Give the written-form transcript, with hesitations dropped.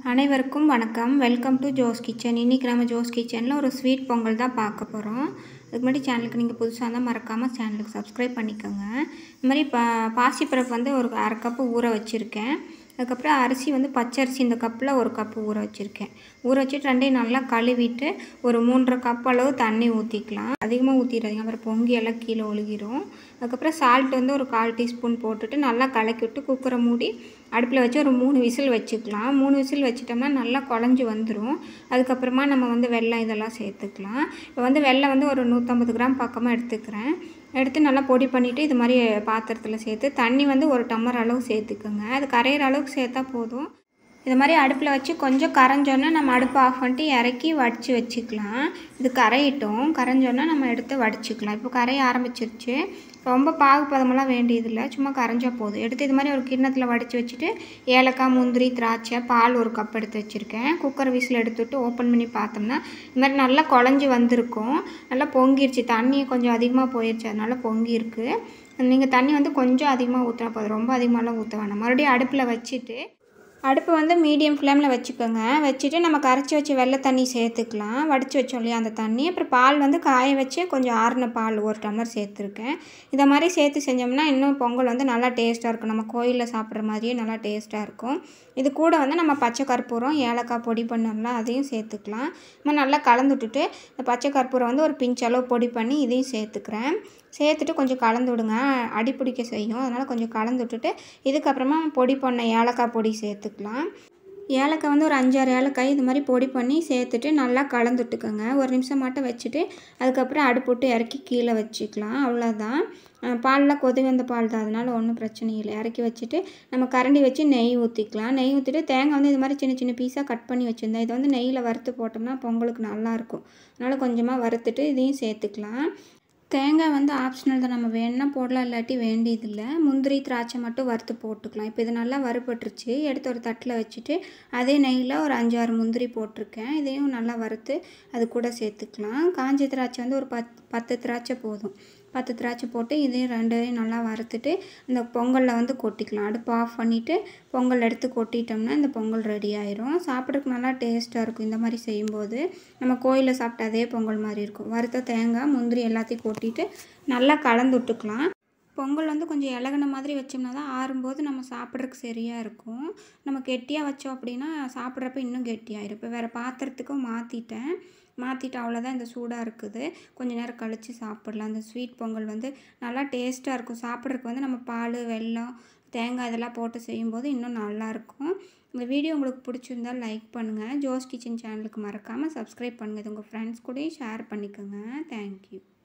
அனைவருக்கும் வணக்கம். Welcome to Jose kitchen. இன்றைக்கி நம்ம ஜோஸ் கிச்சனில் ஒரு ஸ்வீட் பொங்கல் தான் பார்க்க போகிறோம். அதுக்கு முன்னாடி சேனலுக்கு நீங்கள் புதுசாக இருந்தால் மறக்காமல் சேனலுக்கு சப்ஸ்கிரைப் பண்ணிக்கோங்க. இது மாதிரி பாசிப்பருப்பு வந்து ஒரு அரை கப்பு ஊற வச்சுருக்கேன். அதுக்கப்புறம் அரிசி வந்து பச்சரிசி இந்த கப்பில் ஒரு கப்பு ஊற வச்சுருக்கேன். ஊற வச்சுட்டு ரெண்டையும் நல்லா கழுவிட்டு ஒரு 3.5 கப் அளவு தண்ணி ஊற்றிக்கலாம். அதிகமாக ஊற்றிடாதீங்க, அப்புறம் பொங்கி எல்லாம் கீழே ஒழுகிடும். அதுக்கப்புறம் சால்ட் வந்து ஒரு 1/4 டீஸ்பூன் போட்டுட்டு நல்லா கலக்கி விட்டு குக்கரை மூடி அடுப்பில் வச்சு ஒரு 3 விசில் வச்சுக்கலாம். 3 விசில் வச்சிட்டோம்னா நல்லா குழஞ்சி வந்துடும். அதுக்கப்புறமா நம்ம வந்து வெல்லம் இதெல்லாம் சேர்த்துக்கலாம். இப்போ வந்து வெல்லம் வந்து ஒரு 150 கிராம் பக்கமாக எடுத்துக்கிறேன். எடுத்து நல்லா பொடி பண்ணிவிட்டு இது மாதிரி பாத்திரத்தில் சேர்த்து தண்ணி வந்து 1 டம்ளர் அளவு சேர்த்துக்கோங்க. அது கரையிற அளவுக்கு சேர்த்தா போதும். இது மாதிரி அடுப்பில் வச்சு கொஞ்சம் கரைஞ்சோன்னா நம்ம அடுப்பை ஆஃப் பண்ணிட்டு இறக்கி வடித்து வச்சுக்கலாம். இது கரையிட்டோம். கரைஞ்சோன்னா நம்ம எடுத்து வடிச்சுக்கலாம். இப்போ கரைய ஆரம்பிச்சிருச்சு. ரொம்ப பாகு பதமெல்லாம் வேண்டியதில்லை, சும்மா கரைஞ்சால் போதும். எடுத்து இது மாதிரி ஒரு கிண்ணத்தில் வடித்து வச்சுட்டு ஏலக்காய், முந்திரி, திராட்சை, பால் 1 கப் எடுத்து வச்சுருக்கேன். குக்கர் விசில் எடுத்துவிட்டு ஓப்பன் பண்ணி பார்த்தோம்னா இது மாதிரி நல்லா குழஞ்சி வந்திருக்கும். நல்லா பொங்கிருச்சு. தண்ணி கொஞ்சம் அதிகமாக போயிடுச்சு, அதனால் பொங்கியிருக்கு. நீங்கள் தண்ணி வந்து கொஞ்சம் அதிகமாக ஊற்றினா போதும், ரொம்ப அதிகமாகலாம் ஊற்ற வேணாம். மறுபடியும் அடுப்பில் வச்சுட்டு அடுப்பு வந்து மீடியம் ஃப்ளேமில் வச்சுக்கோங்க. வச்சுட்டு நம்ம கரைச்சி வச்ச வெள்ளை தண்ணி சேர்த்துக்கலாம். வடித்து வச்சோம் இல்லையா அந்த தண்ணி. அப்புறம் பால் வந்து காய வச்சு கொஞ்சம் ஆறின பால் 1 டம்ளர் சேர்த்துருக்கேன். இதை மாதிரி சேர்த்து செஞ்சோம்னா இன்னும் பொங்கல் வந்து நல்லா டேஸ்ட்டாக இருக்கும். நம்ம கோயிலில் சாப்பிட்ற மாதிரியே நல்லா டேஸ்ட்டாக இருக்கும். இது கூட வந்து நம்ம பச்சை கற்பூரம், ஏலக்காய் பொடி பண்ணோம்ல அதையும் சேர்த்துக்கலாம். நம்ம நல்லா கலந்து விட்டுட்டு இந்த பச்சை கற்பூரம் வந்து ஒரு பிஞ்ச் அளவு பொடி பண்ணி இதையும் சேர்த்துக்கிறேன். சேர்த்துட்டு கொஞ்சம் கலந்து விடுங்க, அடி பிடிக்க செய்யும். அதனால் கொஞ்சம் கலந்து விட்டுட்டு இதுக்கப்புறமா பொடி பண்ண ஏலக்காய் பொடி சேர்த்துக்கலாம். ஏலக்காய் வந்து ஒரு 5-6 ஏலக்காய் இது மாதிரி பொடி பண்ணி சேர்த்துட்டு நல்லா கலந்து விட்டுக்கோங்க. 1 நிமிஷம் மட்டும் வச்சுட்டு அதுக்கப்புறம் அடுப்பு விட்டு இறக்கி கீழே வச்சுக்கலாம். அவ்வளோதான். பால்லாம் கொதி வந்த பால் தான், அதனால் ஒன்றும் பிரச்சனை இல்லை. இறக்கி வச்சுட்டு நம்ம கரண்டி வச்சு நெய் ஊற்றிக்கலாம். நெய் ஊற்றிட்டு தேங்காய் வந்து இது மாதிரி சின்ன சின்ன பீஸாக கட் பண்ணி வச்சுருந்தேன். இதை வந்து நெய்யில் வறுத்து போட்டோம்னா பொங்கலுக்கு நல்லாயிருக்கும். அதனால் கொஞ்சமாக வறுத்துட்டு இதையும் சேர்த்துக்கலாம். தேங்காய் வந்து ஆப்ஷனல் தான், நம்ம வேணுன்னா போடலாம், இல்லாட்டி வேண்டியதில்லை. முந்திரி, திராட்சை மட்டும் வறுத்து போட்டுக்கலாம். இப்போ இது நல்லா வறுபட்டுருச்சு. எடுத்து ஒரு தட்டில் வச்சுட்டு அதே நெய்யில் ஒரு 5-6 முந்திரி போட்டிருக்கேன். இதையும் நல்லா வறுத்து அது கூட சேர்த்துக்கலாம். காஞ்ச திராட்சை வந்து ஒரு 10 திராட்சை போதும். 10 திராட்சை போட்டு இதையும் ரெண்டையும் நல்லா வறுத்துட்டு இந்த பொங்கலில் வந்து கொட்டிக்கலாம். அடுப்பு ஆஃப் பண்ணிவிட்டு பொங்கல் எடுத்து கொட்டிட்டோம்னா இந்த பொங்கல் ரெடி ஆயிரும். சாப்பிட்றதுக்கு நல்லா டேஸ்ட்டாக இருக்கும். இந்த மாதிரி செய்யும்போது நம்ம கோயிலில் சாப்பிட்ட அதே பொங்கல் மாதிரி இருக்கும். வறுத்த தேங்காய், முந்திரி எல்லாத்தையும் கொட்டிட்டு நல்லா கலந்து விட்டுக்கலாம். பொங்கல் வந்து கொஞ்சம் இலகுன மாதிரி வச்சோம்னா தான் ஆறும்போது நம்ம சாப்பிட்றதுக்கு சரியாக இருக்கும். நம்ம கெட்டியாக வச்சோம் அப்படின்னா சாப்பிட்றப்ப இன்னும் கெட்டியாயிரும். இப்போ வேறு பாத்திரத்துக்கும் மாற்றிட்டு அவ்வளோதான். இந்த சூடாக இருக்குது, கொஞ்சம் நேரம் கழித்து சாப்பிட்லாம். அந்த ஸ்வீட் பொங்கல் வந்து நல்லா டேஸ்ட்டாக இருக்கும். சாப்பிட்றதுக்கு வந்து நம்ம பால், வெல்லம், தேங்காய் இதெல்லாம் போட்டு செய்யும்போது இன்னும் நல்லாயிருக்கும். இந்த வீடியோ உங்களுக்கு பிடிச்சிருந்தால் லைக் பண்ணுங்கள். ஜோஸ் கிச்சன் சேனலுக்கு மறக்காமல் சப்ஸ்கிரைப் பண்ணுங்கள். இது உங்கள் ஃப்ரெண்ட்ஸ் கூடயும் ஷேர் பண்ணிக்கோங்க. தேங்க்யூ.